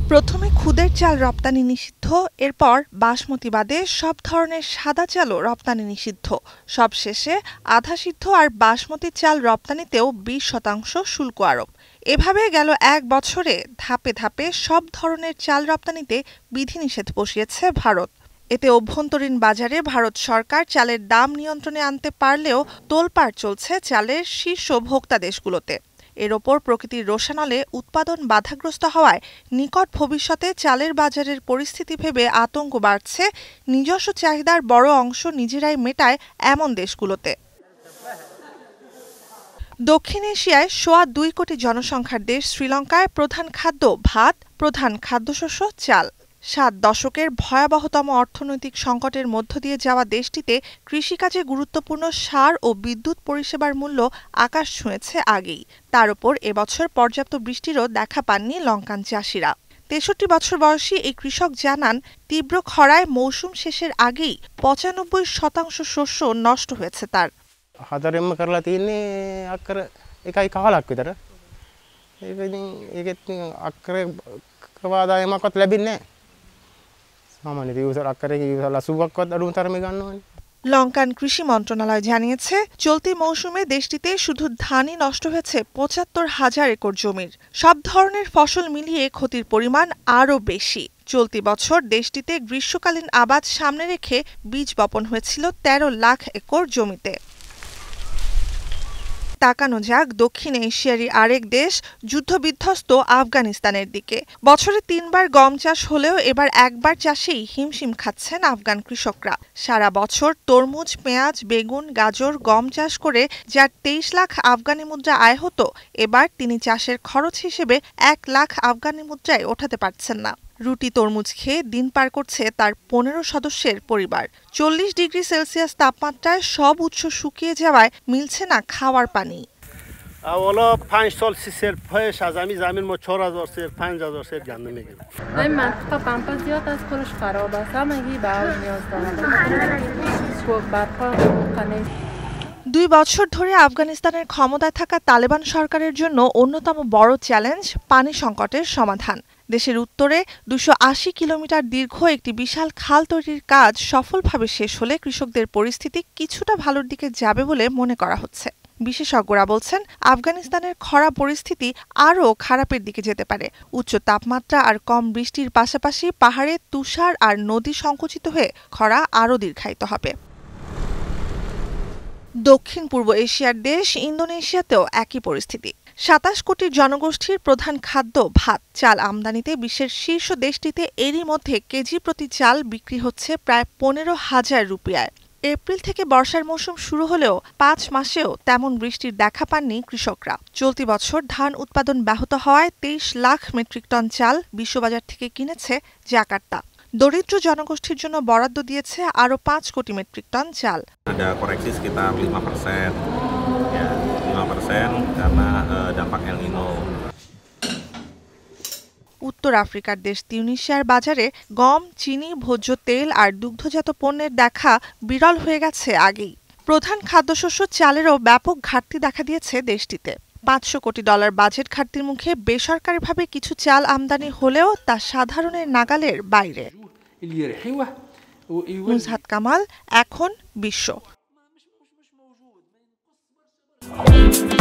প্রথমে খুদের চাল রপ্তানি নিষিদ্ধ, এরপর বাসমতি বাদে সব ধরনের সাদা চালও রপ্তানি নিষিদ্ধ, সবশেষে আধাসিদ্ধ আর বাসমতি চাল রপ্তানিতেও 20% শুল্ক আরোপ। এভাবে গেল এক বছরে ধাপে ধাপে সব ধরনের চাল রপ্তানিতে বিধিনিষেধ বসিয়েছে ভারত। এতে অভ্যন্তরীণ বাজারে ভারত সরকার চালের দাম নিয়ন্ত্রণে আনতে পারলেও তোলপাড় চলছে চালের শীর্ষ ভোক্তা দেশগুলোতে। এর ওপর প্রকৃতির রোষানলে উৎপাদন বাধাগ্রস্ত হওয়ায় নিকট ভবিষ্যতে চালের বাজারের পরিস্থিতি ভেবে আতঙ্ক বাড়ছে নিজস্ব চাহিদার বড় অংশ নিজেরাই মেটায় এমন দেশগুলোতে। দক্ষিণ এশিয়ায় সোয়া 2 কোটি জনসংখ্যার দেশ শ্রীলঙ্কায় প্রধান খাদ্য ভাত, প্রধান খাদ্যশস্য চাল। 7 দশকের ভয়াবহতম অর্থনৈতিক সংকটের মধ্য দিয়ে যাওয়া দেশটিতে কৃষিকাজে গুরুত্বপূর্ণ সার ও বিদ্যুৎ পরিষেবার মূল্য আকাশ ছুঁয়েছে আগেই। তার উপর এবছর পর্যাপ্ত বৃষ্টিরও দেখা পাননি লঙ্কান চাষিরা। 63 বছর বয়সী এই কৃষক জানান, তীব্র খরায় মৌসুম শেষের আগেই 95% শস্য নষ্ট হয়েছে তার। හතරෙන්ම කරලා තියෙන්නේ අක්කර 1.15ක් විතර. ඒක ඉතින් ඒකෙත් අක්කර ආදායමක්වත් ලැබෙන්නේ නැහැ. සාමාන්‍ය දිවසර අක්කරේ 80ක්වත් අඩුම තරමේ ගන්නවනේ. লঙ্কান কৃষি মন্ত্রণালয় জানিয়েছে, চলতি মৌসুমে দেশটিতে শুধু ধানই নষ্ট হয়েছে 75,000 একর জমির। সব ধরনের ফসল মিলিয়ে ক্ষতির পরিমাণ আরও বেশি। চলতি বছর দেশটিতে গ্রীষ্মকালীন আবাদ সামনে রেখে বীজ বপন হয়েছিল 13 লাখ একর জমিতে। তাকানো যাক দক্ষিণ এশিয়ারই আরেক দেশ যুদ্ধবিধ্বস্ত আফগানিস্তানের দিকে। বছরে 3 বার গম চাষ হলেও এবার একবার চাষেই হিমশিম খাচ্ছেন আফগান কৃষকরা। সারা বছর তরমুজ, পেঁয়াজ, বেগুন, গাজর, গম চাষ করে যার 23 লাখ আফগানি মুদ্রা আয় হতো, এবার তিনি চাষের খরচ হিসেবে 1 লাখ আফগানি মুদ্রায় ওঠাতে পারছেন না। রুটি তরমুজ খেয়ে দিন পার করছে তার 15 সদস্যের পরিবার। 40 ডিগ্রি সেলসিয়াস তাপমাত্রায় সব উৎস শুকিয়ে যাওয়ায় মিলছে না খাওয়ার পানি। اولا 5 سال 30 سال پیش از همین زمین ما 4000 سر 5000 سر گندم میگیریم. این منطقه پمپ زیاد از کلش خراب است، همگی به آب نیاز دارد. خوب برپا کنید। 2 বছর ধরে আফগানিস্তানের ক্ষমতায় থাকা তালেবান সরকারের জন্য অন্যতম বড় চ্যালেঞ্জ পানি সংকটের সমাধান। দেশের উত্তরে 280 কিলোমিটার দীর্ঘ একটি বিশাল খাল তৈরির কাজ সফলভাবে শেষ হলে কৃষকদের পরিস্থিতি কিছুটা ভালোর দিকে যাবে বলে মনে করা হচ্ছে। বিশেষজ্ঞরা বলছেন, আফগানিস্তানের খরা পরিস্থিতি আরও খারাপের দিকে যেতে পারে। উচ্চ তাপমাত্রা আর কম বৃষ্টির পাশাপাশি পাহাড়ে তুষার আর নদী সংকুচিত হয়ে খরা আরও দীর্ঘায়িত হবে। দক্ষিণ পূর্ব এশিয়ার দেশ ইন্দোনেশিয়াতেও একই পরিস্থিতি। 27 কোটি জনগোষ্ঠীর প্রধান খাদ্য ভাত, চাল আমদানিতে বিশ্বের শীর্ষ দেশটিতে এরই মধ্যে কেজি প্রতি চাল বিক্রি হচ্ছে প্রায় 15,000 রুপিয়ায়। এপ্রিল থেকে বর্ষার মৌসুম শুরু হলেও 5 মাসেও তেমন বৃষ্টির দেখা পাননি কৃষকরা। চলতি বছর ধান উৎপাদন ব্যাহত হওয়ায় 23 লাখ মেট্রিক টন চাল বিশ্ববাজার থেকে কিনেছে জাকার্তা। দরিদ্র জনগোষ্ঠীর জন্য বরাদ্দ দিয়েছে আরও 5 কোটি মেট্রিক টন চাল। Ada koreksi sekitar 5%, ya 5% karena dampak El Nino. উত্তর আফ্রিকার দেশ তিউনিসিয়ার বাজারে গম, চিনি, ভোজ্য তেল আর দুগ্ধজাত পণ্যের দেখা বিরল হয়ে গেছে আগেই। প্রধান খাদ্যশস্য চালেরও ব্যাপক ঘাটতি দেখা দিয়েছে দেশটিতে। $500 কোটি বাজেট ঘাটতির মুখে বেসরকারিভাবে কিছু চাল আমদানি হলেও তা সাধারণের নাগালের বাইরে। নুজহাত কামাল, এখন বিশ্ব।